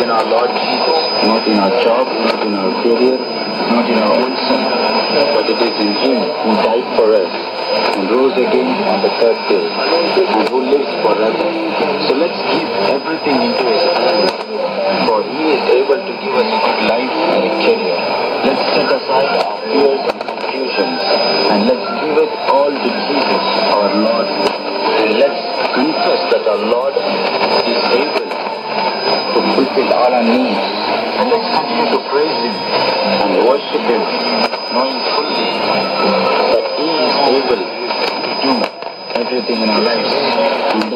in our Lord Jesus, not in our job, not in our career, not in our own sin, but it is in Him who died for us and rose again on the third day, and who lives forever. So let's give everything into His hands, for He is able to give us a good life and a career. Let's set aside our fears and confusions, and let's give it all to Jesus, our Lord. And let's confess that our Lord is able to fulfill all our needs. And let's continue to praise Him and worship Him, knowing fully that He is able to do everything in our lives.